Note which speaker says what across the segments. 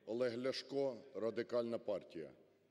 Speaker 1: Олег Ляшко, Радикальна партія.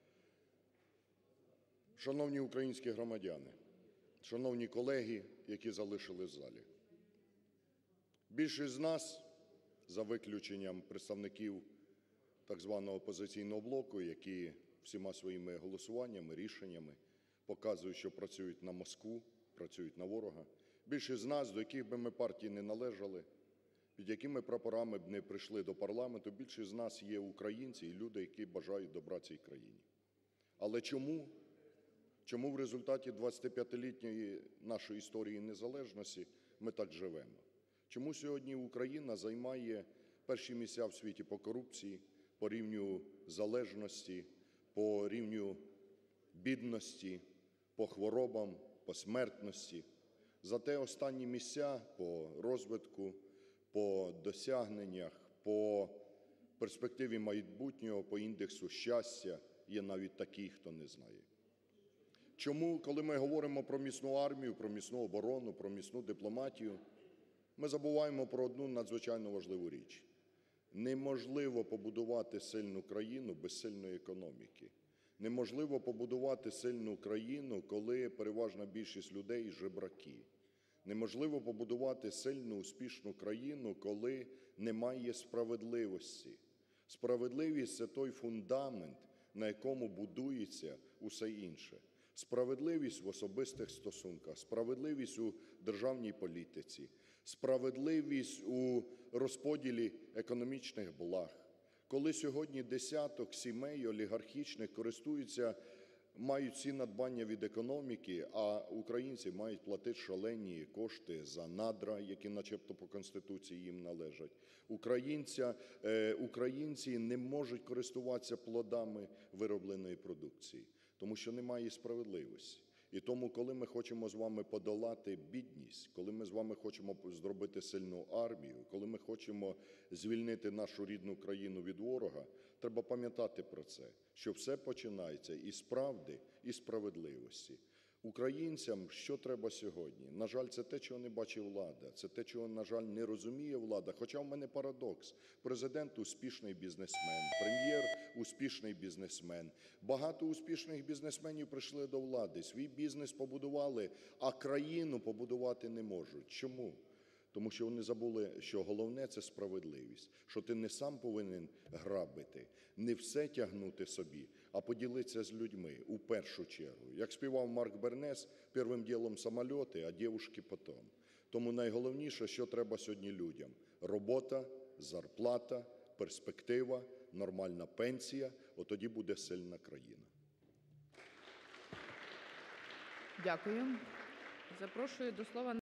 Speaker 1: Шановні українські громадяни, шановні колеги, які залишились в залі, більшість з нас, за виключенням представників так званого "Опозиційного блоку", які всіма своїми голосуваннями, рішеннями показують, що працюють на Москву, працюють на ворога, більшість з нас, до яких би ми партій не належали, під якими прапорами б не прийшли до парламенту, більшість з нас є українці і люди, які бажають добра цій країні. Але чому в результаті 25-літньої нашої історії незалежності ми так живемо? Чому сьогодні Україна займає перші місця в світі по корупції, по рівню залежності, по рівню бідності, по хворобам, по смертності? Зате останні місця по розвитку, по досягненнях, по перспективі майбутнього, по індексу щастя є навіть такі, хто не знає. Чому, коли ми говоримо про міцну армію, про міцну оборону, про міцну дипломатію, ми забуваємо про одну надзвичайно важливу річ? Неможливо побудувати сильну країну без сильної економіки. Неможливо побудувати сильну країну, коли переважна більшість людей – жебраки. Неможливо побудувати сильну, успішну країну, коли немає справедливості. Справедливість – це той фундамент, на якому будується усе інше. Справедливість в особистих стосунках, справедливість у державній політиці, справедливість у розподілі економічних благ. Коли сьогодні десяток сімей олігархічних мають всі надбання від економіки, а українці мають платити шалені кошти за надра, які начебто по Конституції їм належать. Українці не можуть користуватися плодами виробленої продукції, тому що немає справедливості. І тому, коли ми хочемо з вами подолати бідність, коли ми з вами хочемо зробити сильну армію, коли ми хочемо звільнити нашу рідну країну від ворога, треба пам'ятати про це, що все починається із правди і справедливості. Українцям що треба сьогодні? На жаль, це те, чого не бачить влада, це те, чого, на жаль, не розуміє влада. Хоча в мене парадокс. Президент – успішний бізнесмен, Прем'єр – успішний бізнесмен. Багато успішних бізнесменів прийшли до влади, свій бізнес побудували, а країну побудувати не можуть. Чому? Тому що вони забули, що головне – це справедливість, що ти не сам повинен грабити, не все тягнути собі, а поділитися з людьми у першу чергу. Як співав Марк Бернес: «Первым делом самолеты, а девушки потом». Тому найголовніше, що треба сьогодні людям – робота, зарплата, перспектива, нормальна пенсія – от тоді буде сильна країна.
Speaker 2: Дякую. Запрошую до слова